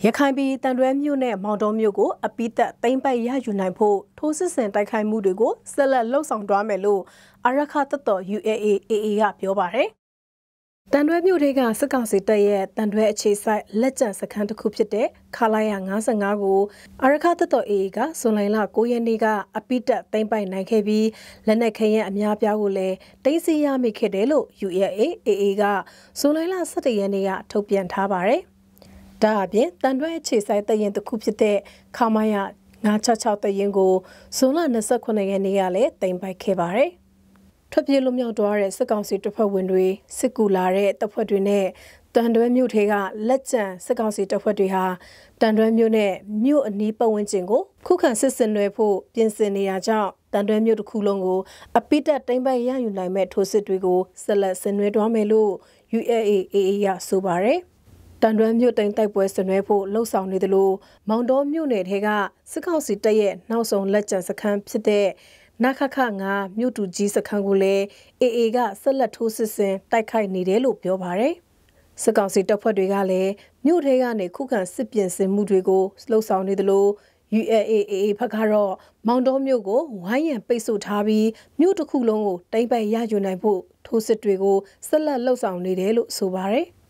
ရခိုင်ပြည်တန်တွဲမြို့နဲ့မောင်တော်မြို့ကိုအပိသက်သိမ်းပိုက်ရယူနိုင်ဖို့ထိုးစစ်ဆင်တိုက်ခိုက်မှုတွေကိုဆက်လက်လှုပ်ဆောင်သွားမယ်လို့အာရခတပ်တော် ULA/AA ကပြောပါတယ်။တန်တွဲမြို့တွေကစစ်ကောင်စီတပ်ရဲ့တန်တွဲအခြေစိုက်လက်ကျန်စခန်းတစ်ခုဖြစ်တဲ့ခလာရ55ကိုအာရခတပ်တော် AA ကဇွန်လ9 ရက်နေ့ကအပိသက်သိမ်းပိုက်နိုင်ခဲ့ပြီးလက်နက်ခဲယမ်းအများပြားကိုလည်းသိမ်းဆည်းရမိခဲ့တယ်လို့ ULA/AA ကဇွန်လ17 ရက်နေ့ကထုတ်ပြန်ထားပါတယ်။ဒါအပြင်တန်တွဲအခြေစိုက်တရင်တစ်ခုဖြစ်တဲ့ခမာယ966တရင်ကိုဇွန်လ29 ရက်နေ့ကလည်းတင်ပိုက်ခဲ့ပါတယ်။ထွက်ပြေးလွတ်မြောက်သွားတဲ့စစ်ကောင်စီတပ်ဖွဲ့ဝင်တွေစစ်ကူလာတဲ့တပ်ဖွဲ့တွေနဲ့တန်တွဲမြို့ထဲကလက်ကျန်စစ်ကောင်စီတပ်ဖွဲ့တွေဟာတန်တွဲမြို့နဲ့မြို့အနီးပတ်ဝန်းကျင်ကိုခုခံစစ်ဆင်နွှဲဖို့ပြင်ဆင်နေရကြောင်းတန်တွဲမြို့တစ်ခုလုံးကိုအပိသက်သိမ်းပိုက်ရယူနိုင်မဲ့ထိုးစစ်တွေကိုဆက်လက်ဆင်နွှဲသွားမယ်လို့ ULA/AA ရဆိုပါတယ်။တန်တွဲမြို့တိုင်တိုက်ပွဲဆင်နွှဲဖို့လှုံ့ဆော်နေသလိုမောင်တော်မြို့နယ်ထဲကစစ်ကောင်စီတပ်ရဲ့နောက်ဆုံးလက်ကျန်စခန်းဖြစ်တဲ့နခခ9မြို့တူကြီးစခန်းကိုလည်း AA ကဆက်လက်ထိုးစစ်ဆင်တိုက်ခိုက်နေတယ်လို့ပြောပါတယ်။စစ်ကောင်စီတပ်ဖွဲ့တွေကလည်းမြို့ထဲကနေခုခံစစ်ပြင်ဆင်မှုတွေကိုလှုံ့ဆော်နေသလို ULA/AA ဘက်ကတော့မောင်တော်မြို့ကိုဝိုင်းရံပိတ်ဆို့ထားပြီးမြို့တစ်ခုလုံးကိုတိမ့်ပိုက်ရယူနိုင်ဖို့ထိုးစစ်တွေကိုဆက်လက်လှုံ့ဆော်နေတယ်လို့ဆိုပါတယ်။